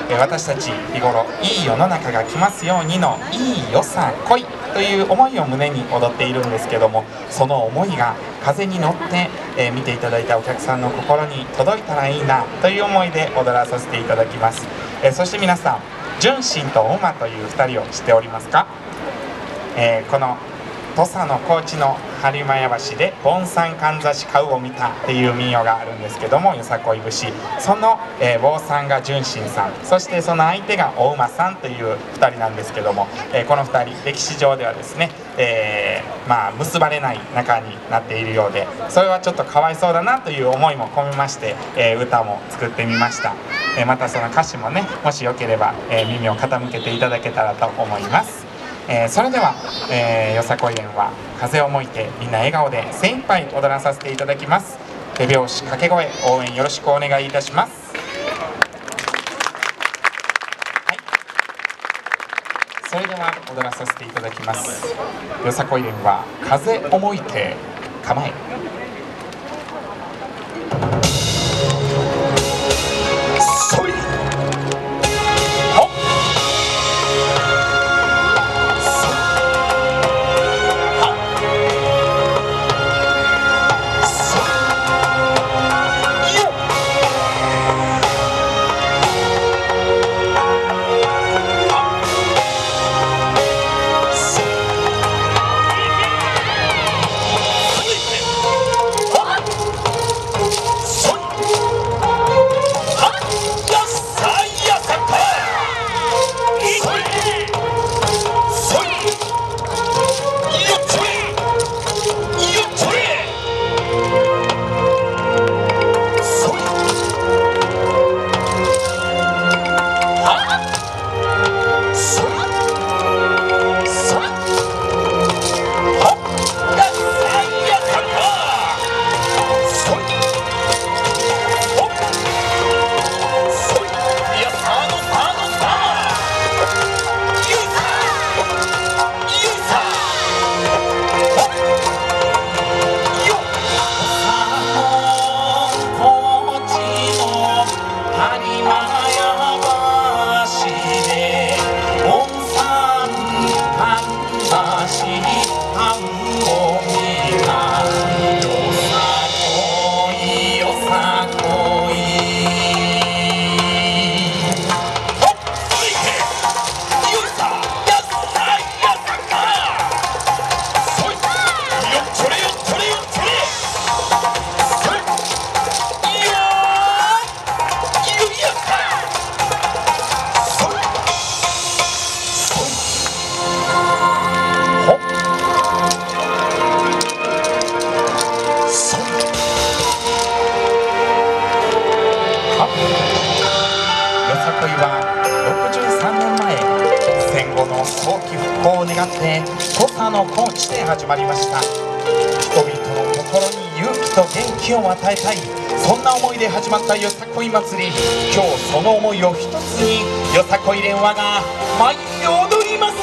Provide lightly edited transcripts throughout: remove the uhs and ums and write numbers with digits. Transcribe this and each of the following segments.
私たち日頃いい世の中が来ますようにのいいよさこいという思いを胸に踊っているんですけども、その思いが風に乗って、見ていただいたお客さんの心に届いたらいいなという思いで踊らさせていただきます。そして皆さん、純真と馬という2人を知っておりますか？この土佐の高知の播磨屋橋で盆山かんざし買うを見たっていう民謡があるんですけども、よさこい節、その、坊さんが純真さん、そしてその相手がお馬さんという2人なんですけども、この2人歴史上ではですね、結ばれない仲になっているようで、それはちょっとかわいそうだなという思いも込めまして、歌も作ってみました。またその歌詞もね、もしよければ、耳を傾けていただけたらと思います。それでは、よさこい園は風を向いてみんな笑顔で精一杯踊らさせていただきます。手拍子掛け声応援よろしくお願いいたします。はい、それでは踊らさせていただきます。よさこい園は風を向いて構え。そい早期復興を願って土佐の高知で始まりました。人々の心に勇気と元気を与えたい、そんな思いで始まったよさこい祭り。今日その思いを一つによさこい連和が舞い踊ります。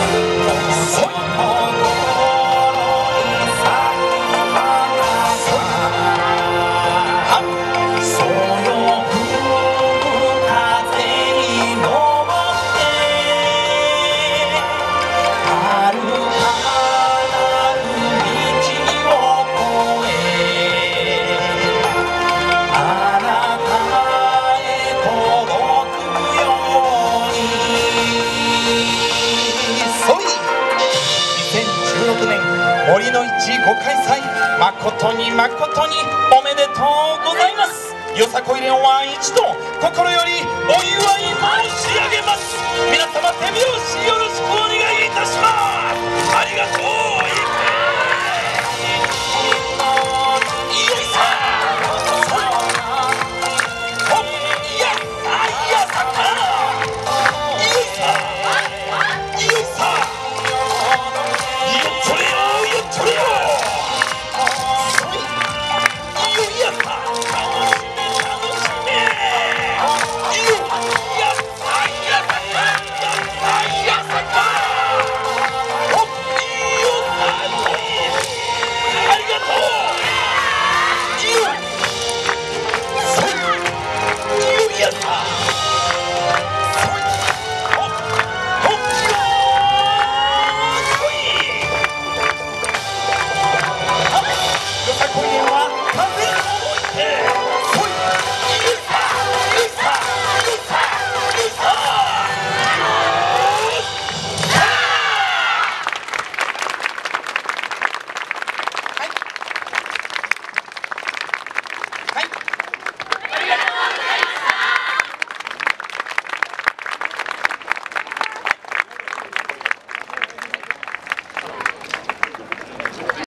森の市ご開催、誠に誠におめでとうございます。よさこい連は一度心よりお祝い申し上げます。皆様手拍子よろしくお願いいたします。ありがとう。